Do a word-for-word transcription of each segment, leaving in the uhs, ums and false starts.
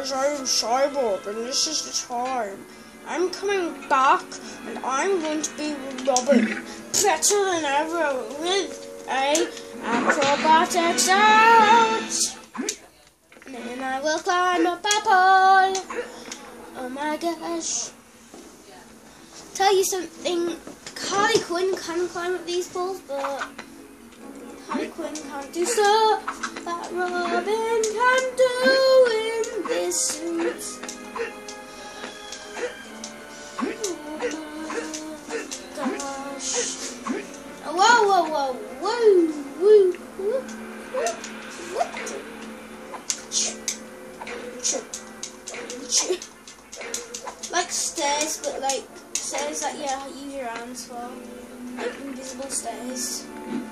guys, I'm Cyborg, and this is the time. I'm coming back, and I'm going to be Robin, better than ever, with a acrobatics out. And then I will climb up a pole. Oh my gosh. Tell you something, Harley Quinn can climb up these poles, but Harley Quinn can't do stuff that Robin can do in this suit. Oh gosh. Whoa, whoa, whoa, whoa, whoa, whoa, what? Like stairs, but like stairs that yeah, use your hands for. Like invisible stairs.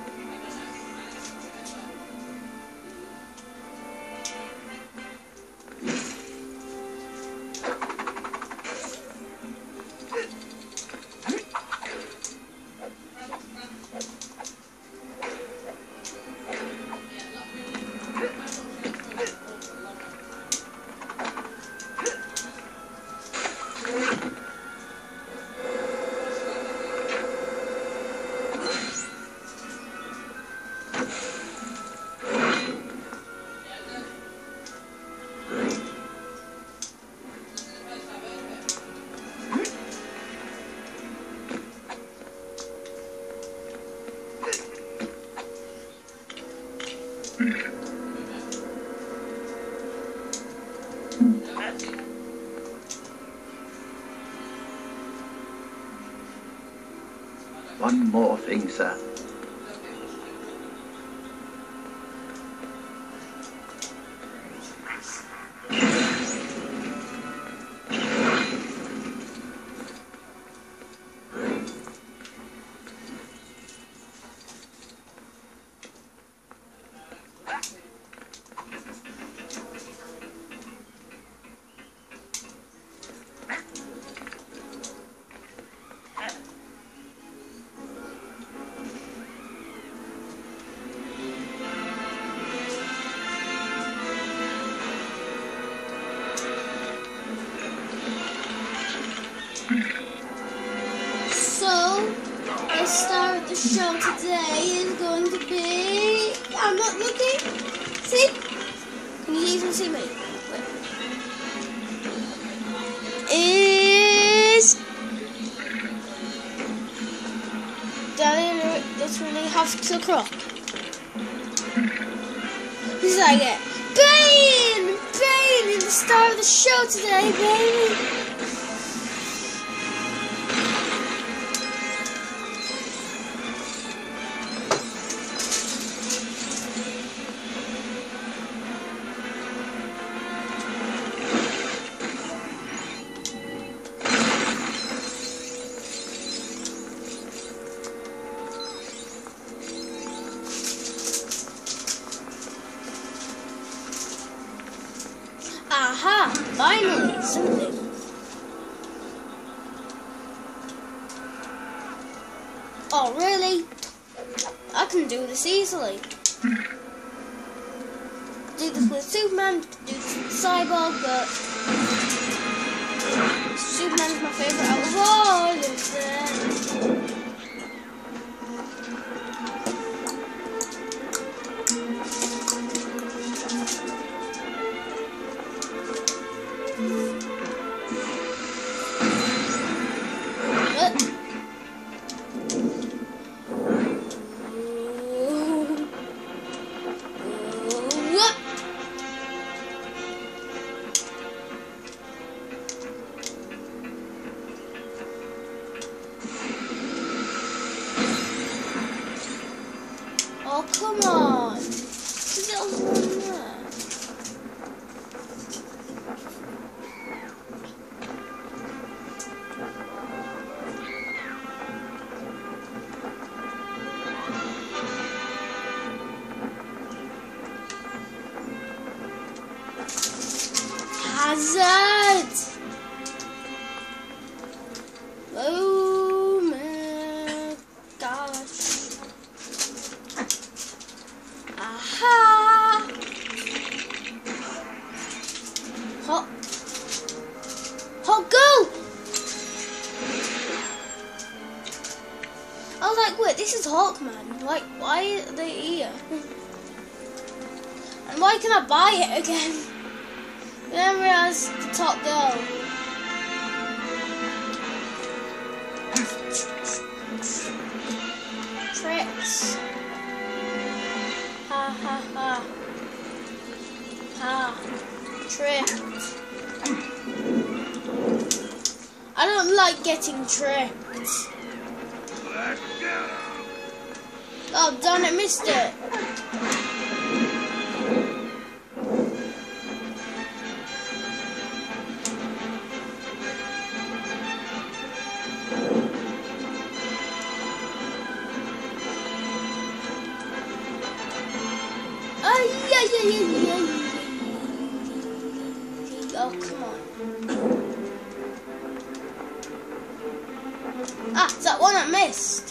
One more thing, sir. The star of the show today is going to be... I'm not looking. See? Can you even see me? Wait. Is... Daddy literally has to crop. This is like it. Bane! Bane is the star of the show today, baby! Aha! Finally, something. Oh, really? I can do this easily. Do this with Superman, do this with Cyborg, but Superman's my favourite out of all of them. Oh, come on. There's a little one there. Hazard! Oh my gosh. Aha! Hot. Hot, go! I was like, wait, this is Hawkman. Like, why are they here? And why can I buy it again? I didn't realise the top girl. Tricks. Ha ha ha. Ha. Tricked. I don't like getting tricked. Oh, darn it, missed it. Oh, yeah, yeah, yeah, yeah. Oh, come on. Ah, it's that one I missed.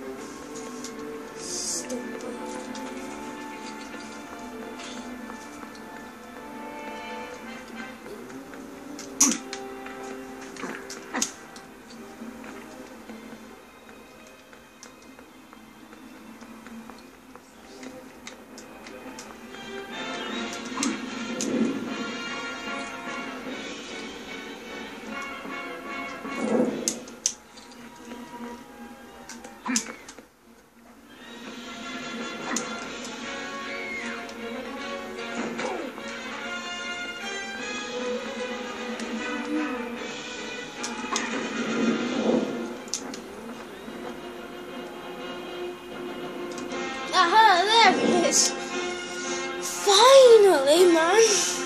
Aha, there it is. Finally, man.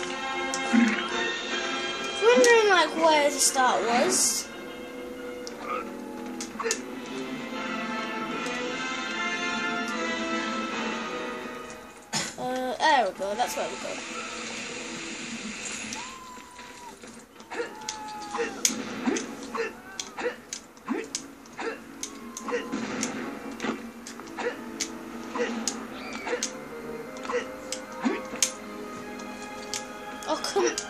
Wondering like where the start was. Uh, there we go. That's where we go. Oh, come on.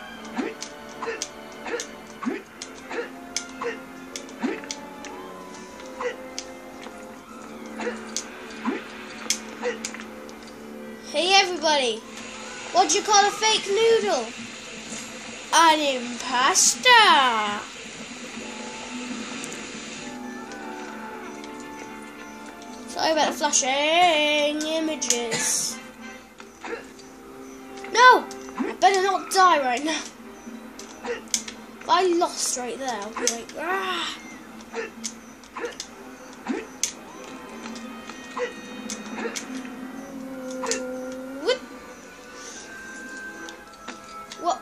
Hey everybody, what do you call a fake noodle? An imposter. Sorry about the flashing images. No! I better not die right now. If I lost right there, I'll be like, ah. What? What?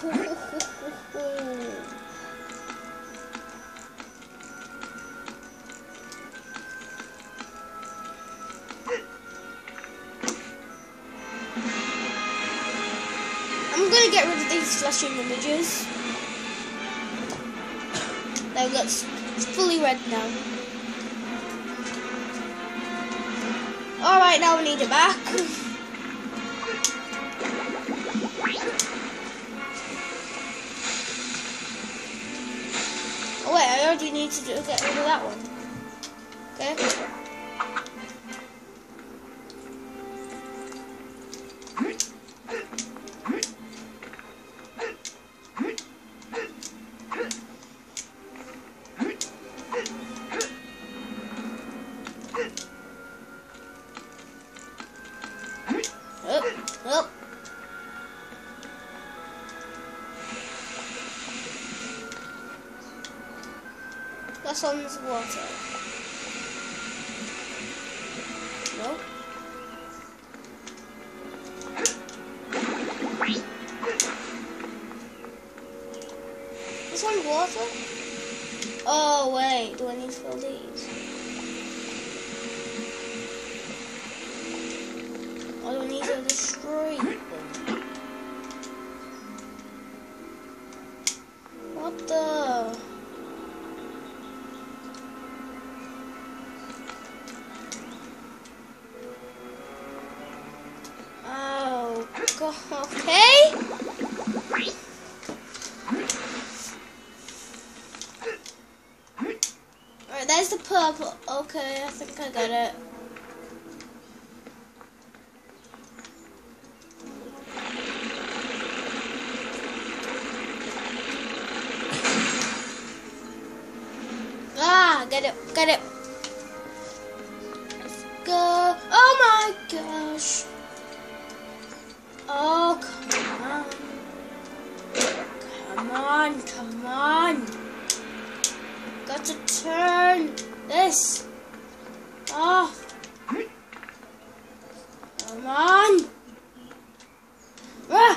I'm gonna get rid of these flashing images. There we go, it's fully red now. Alright, now we need it back. Oh wait, I already need to do, get rid of that one. Okay. Up, up. This one's water. No. This one's water? Oh wait, do I need to fill these? Or do I need to destroy them? What the? Oh, God. Okay. I got it. Ah, get it, get it. Let's go. Oh my gosh. Oh, come on. Come on, come on. Got to turn this off. Come on. Ah.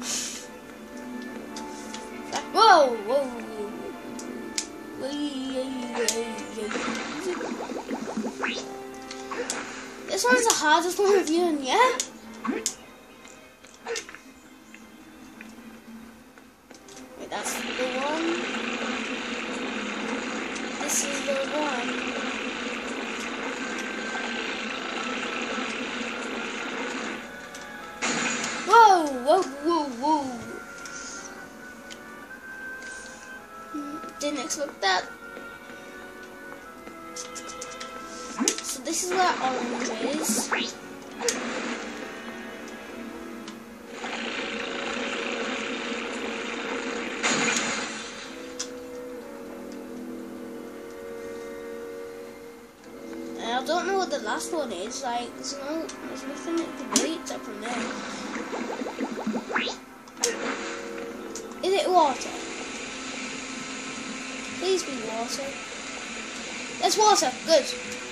Whoa, whoa. This one's the hardest one of you and yeah? Wait, that's the one. This is the one. Whoa, whoa, whoa, whoa. Didn't expect that. So this is where orange is. And I don't know what the last one is. Like, there's no, there's nothing that can be except from there. Is it water? Please be water. That's water. Good.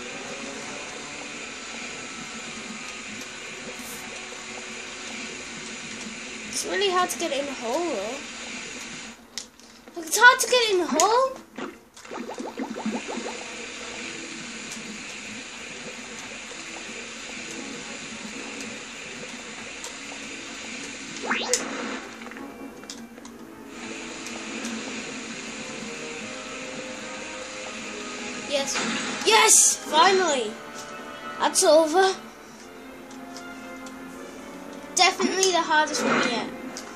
It's really hard to get in the hole, though. Like, it's hard to get in the hole. Yes. Yes! Finally! That's over. Definitely the hardest one yet.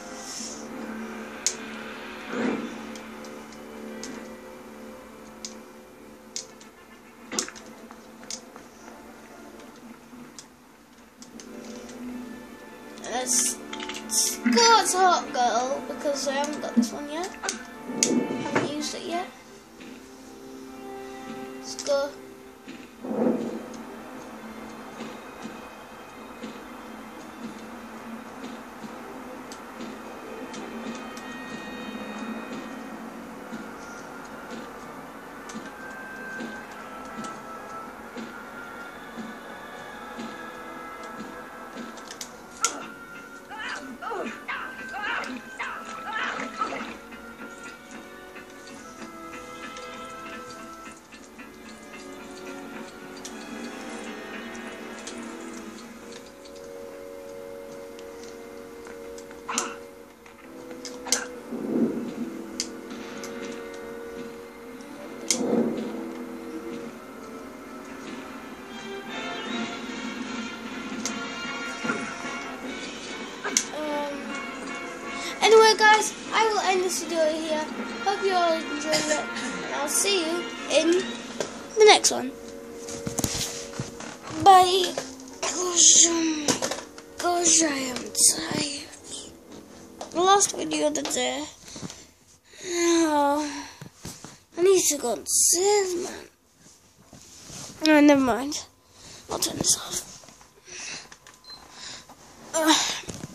Let's go to Hot Girl because I haven't got this one yet. Haven't used it yet. Let's go. Anyway guys, I will end this video here. Hope you all enjoyed it, and I'll see you in the next one. Bye. Gosh, um, gosh, I am tired. The last video of the day. Oh, I need to go upstairs, man. No, never mind. I'll turn this off. Ugh.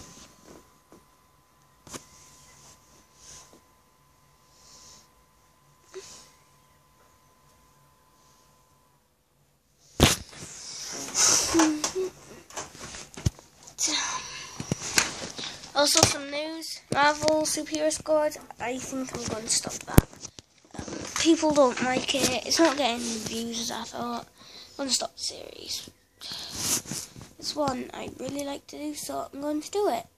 Also some news, Marvel Superhero Squad, I think I'm going to stop that. Um, people don't like it, it's not getting views as I thought. I'm going to stop the series. It's one I really like to do, so I'm going to do it.